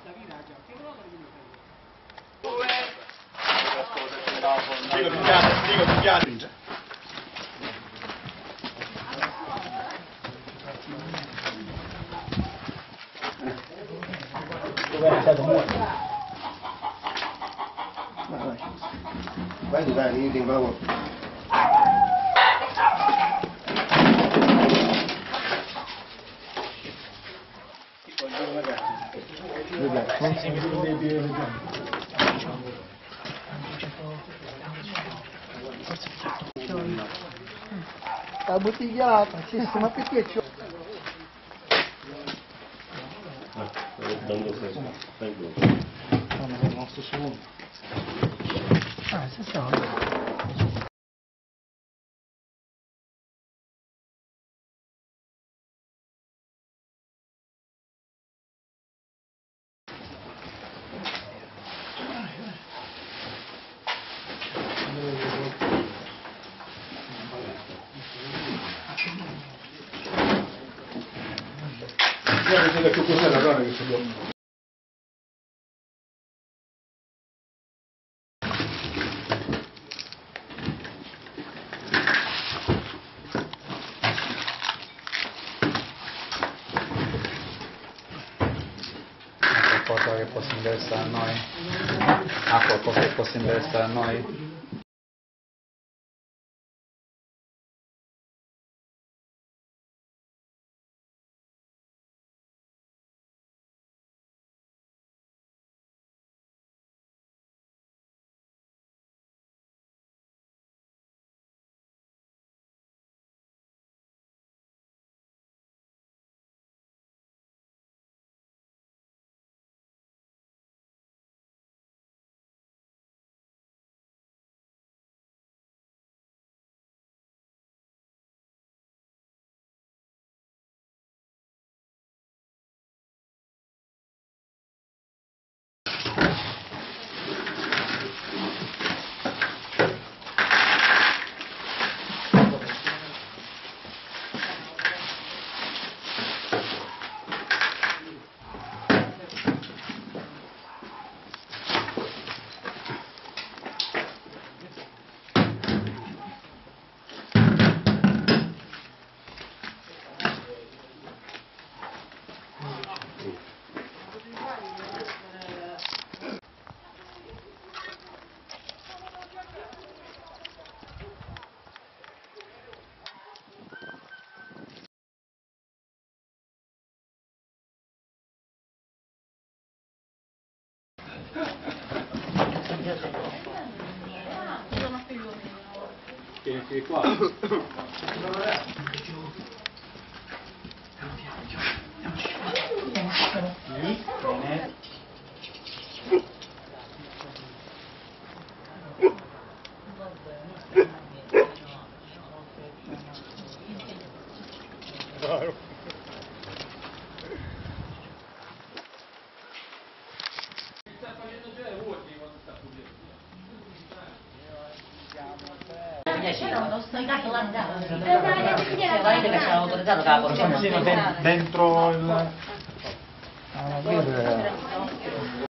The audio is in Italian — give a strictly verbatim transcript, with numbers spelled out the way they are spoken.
Dico, ti piace, dico, ti piace. Dov'è stato morto? Vai, dai, io ti imbravo. La bottigliata, sì, ma perché c'ho? Dando questo, vengo. No, ma è il nostro secondo. Ah, si sa. Guarda che cos'è la donna che si può. Qualcosa che possa interessare a noi? Ha qualcosa che possa interessare a noi? Che, che qua? Bene. Dentro il... Ah,